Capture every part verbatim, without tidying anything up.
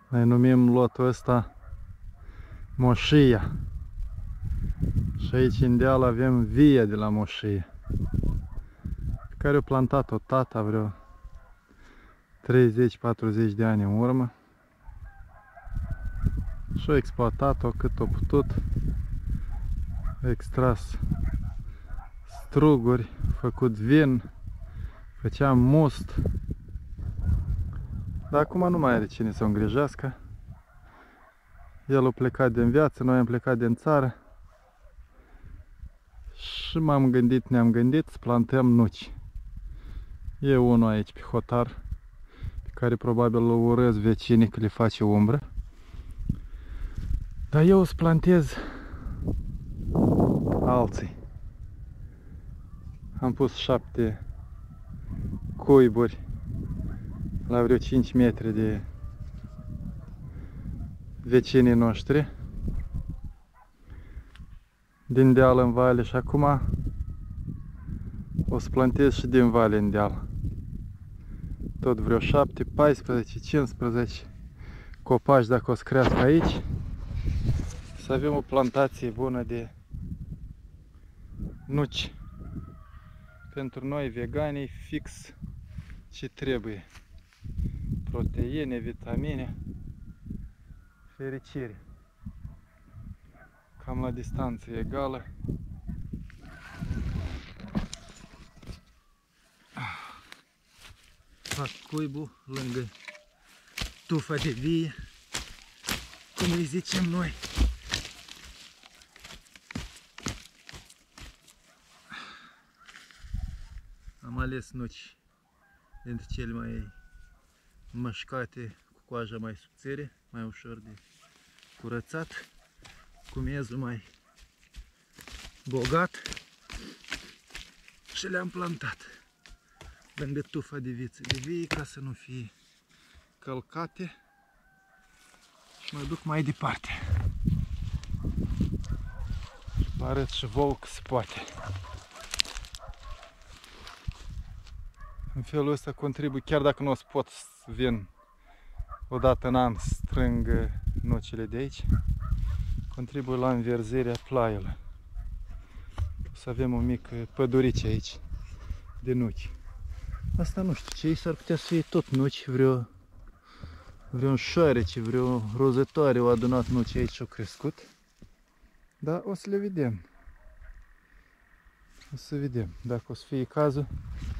Noi numim lotul ăsta Moșia. Și aici în deal avem vie de la Moșie, pe care a plantat-o tata vreo treizeci patruzeci de ani în urmă. Și a exploatat-o cât a putut. A extras struguri, făcut vin, făceam must. Dar acum nu mai are cine să o îngrijească. El a plecat din viață, noi am plecat din țară. Și m-am gândit, ne-am gândit să plantăm nuci. E unul aici pe hotar, pe care probabil îl urăz vecinii că le face umbră. Dar eu o să plantez alții. Am pus șapte cuiburi la vreo cinci metri de vecinii noștri, din deal în vale, și acum o să plantez și din vale în deal. Tot vreo șapte, paisprezece, cincisprezece copaci, dacă o să crească aici, să avem o plantație bună de nuci. Pentru noi veganii fix ce trebuie: proteine, vitamine, fericire. Cam la distanță egală. Fac cuibul lângă tufa de vie, cum îi zicem noi. Am ales nuci dintre cele mai mășcate, cu coaja mai subțire, mai ușor de curățat, cu miezul mai bogat, și le-am plantat lângă tufa de viță de vie ca să nu fie călcate. Și mă duc mai departe. Vă arăt și vouă că se poate. În felul ăsta contribui, chiar dacă nu o să pot să vin odată în an să strâng nucile de aici, contribui la înverzirea plaiului. O să avem o mică pădurice aici de nuci. Asta nu știu ce, s-ar putea să fie tot nuci, vreo vreun șoarece, vreo rozătoare au adunat nuci aici și au crescut. Dar o să le vedem. O să vedem. Dacă o să fie cazul,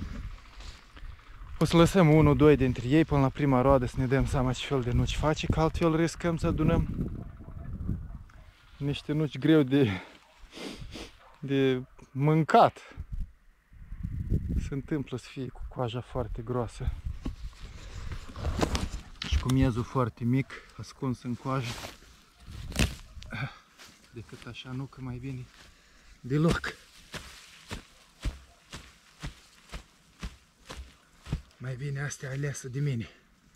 o să lăsăm unul, doi dintre ei până la prima roadă să ne dăm seama ce fel de nuci face, că altfel riscăm să adunăm niște nuci greu de, de mâncat. Se întâmplă să fie cu coaja foarte groasă și cu miezul foarte mic, ascuns în coajă. Decât așa nu, că mai bine deloc. Mai bine astea aleasă de mine.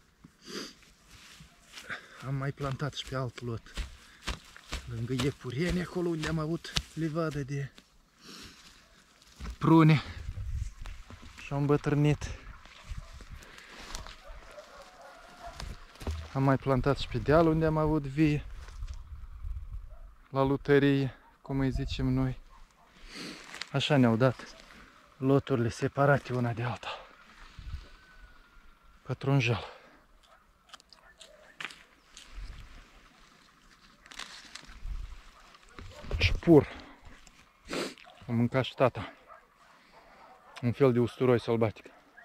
Am mai plantat și pe alt lot, lângă iepurieni, acolo unde am avut livadă de prune și au îmbătrânit. Am mai plantat și pe deal unde am avut vie, la lutărie, cum îi zicem noi. Așa ne-au dat loturile separate una de alta. Pătrunjel. Șpur. Am mâncat și tata. Un fel de usturoi sălbatic.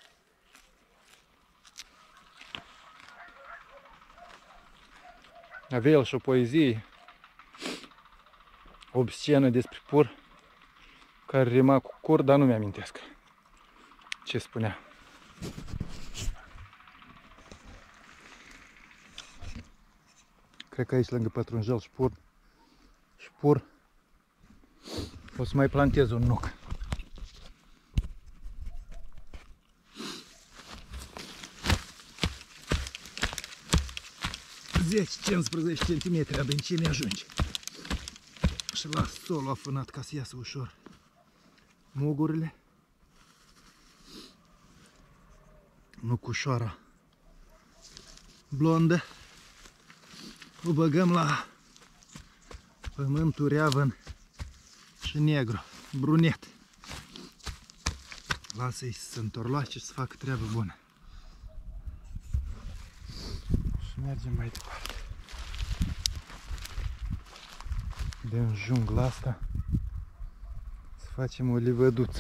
Avea el și o poezie obscenă despre pur, care rima cu cur, dar nu mi-amintesc ce spunea. Cred că aici, lângă pătrunjel și pur, și pur, o să mai plantez un nuc. zece cincisprezece centimetri adâncime ajunge. Și las solul afânat ca să iasă ușor mugurile. Nucușoara blondă. o băgăm la pământul reavăn și negru, brunet. Lasă-i să se întorloace și să facă treabă bună. Și mergem mai departe. Din jungla asta să facem o livăduță.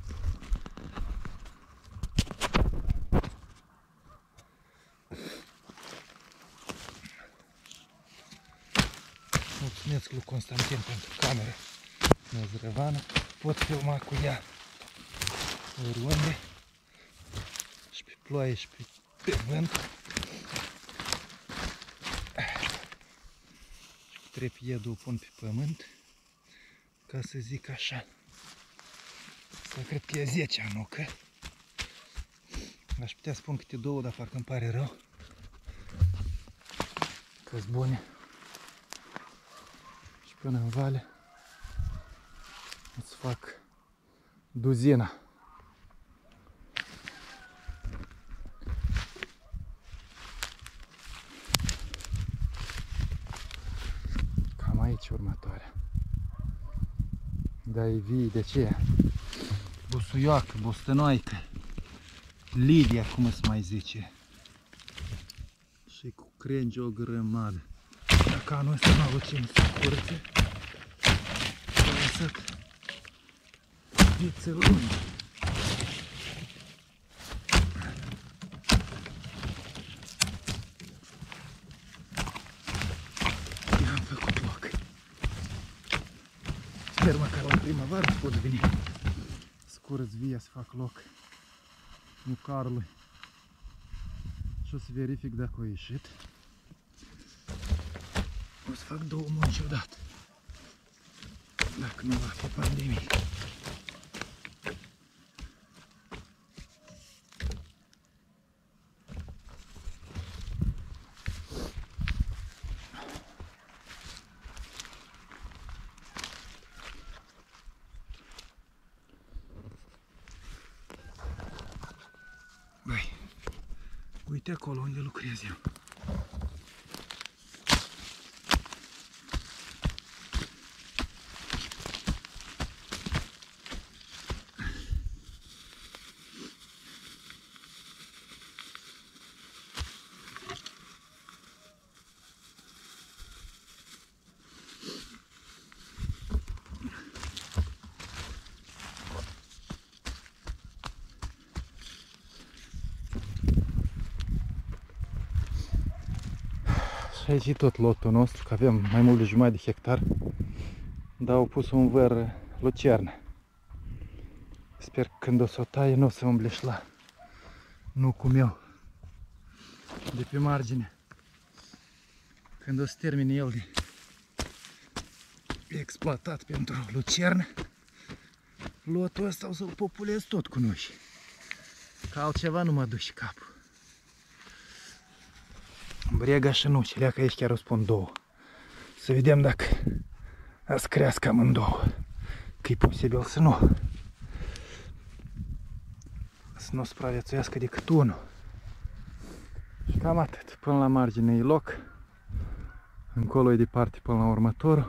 Mulțumesc lui Constantin pentru cameră năzrăvană. Pot filma cu ea oriunde, și pe ploaie și pe, pe vânt. Și cu trepiedul o pun pe pământ, ca să zic așa. Asta cred că e zecea nucă. Aș putea spun câte două, dar parcă îmi pare rău. Că-s bune. Și până în vale îți fac duzina. Cam aici următoarea. Da, e vii, de ce? Busuioacă, bostănoaică, Lidia, cum se mai zice. Și cu crengi o grămadă. Dacă anul ăsta n-a avut cine să curățe, s-a lăsat vițe lungi. I-am făcut loc. Sper măcar la primăvară să pot veni să curăț via, să fac loc nucarului și o să verific dacă a ieșit. O să fac două munci odată, dacă nu va fi pandemie. Băi, uite acolo unde lucrez eu. Și aici e tot lotul nostru, că avem mai mult de jumătate de hectar, dar au pus un văr lucernă. Sper că când o să o taie nu o să umble și la nucul meu de pe margine. Când o să termine el de exploatat pentru lucernă, lotul ăsta o să-l populez tot cu noi. Că altceva nu mă duce capul. Brega și nuci, leacă aici chiar o spun două. Să vedem dacă ați crească amândouă. Că e posibil să nu. Să nu supraviețuiască decât unul. Și cam atât. Până la margine e loc. Încolo e departe până la următorul.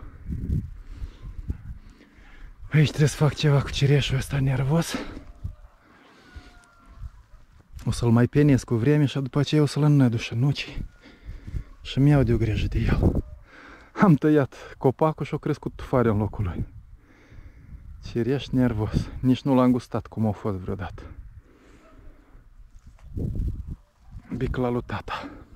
Aici trebuie să fac ceva cu cireșul ăsta nervos. O să-l mai penesc cu vreme și după aceea o să-l înnădu și nuci. Și mi-au de o grijă de el. Am tăiat copacul și a crescut tufarea în locul lui. Cireș nervos. Nici nu l-am gustat cum a fost vreodată. Bicla lui tata.